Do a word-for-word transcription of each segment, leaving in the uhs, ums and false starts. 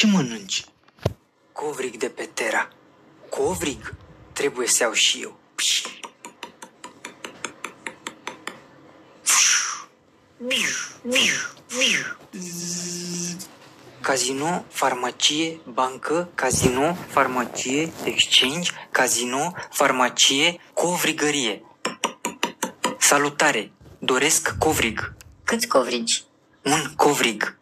Ce mănânci? Covrig de pe Terra. Covrig? Trebuie să iau și eu. Casino, farmacie, bancă, casino, farmacie, exchange, casino, farmacie, covrigărie. Salutare! Doresc covrig. Câți covrigi? Un covrig.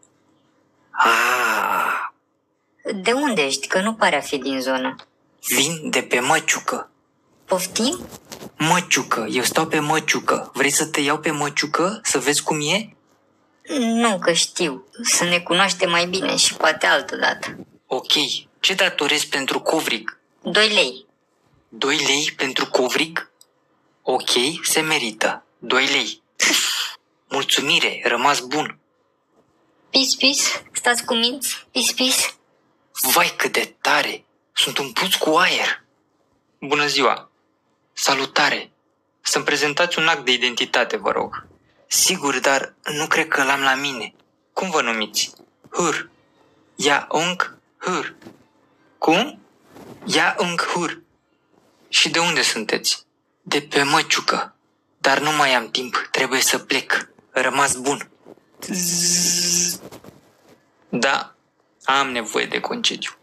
Ah, De unde ești? Că nu pare a fi din zonă. vin de pe Măciucă. Poftim? Măciucă, eu stau pe Măciucă. Vrei să te iau pe Măciucă? Să vezi cum e? Nu, că știu. Să ne cunoaștem mai bine și poate altă dată. Ok, ce datorezi pentru covrig? Doi lei. Doi lei pentru covrig? Ok, se merită. Doi lei. Mulțumire, rămas bun. Pis, pis, stați cu minți? Pis, pis. Vai cât de tare! Sunt un puț cu aer. Bună ziua! Salutare! Să-mi prezentați un act de identitate, vă rog. Sigur, dar nu cred că l-am la mine. Cum vă numiți? Hur. Ia ung hur. Cum? Ia ung hur. Și de unde sunteți? De pe Măciucă. Dar nu mai am timp, trebuie să plec. Rămas bun. Da, am nevoie de concediu.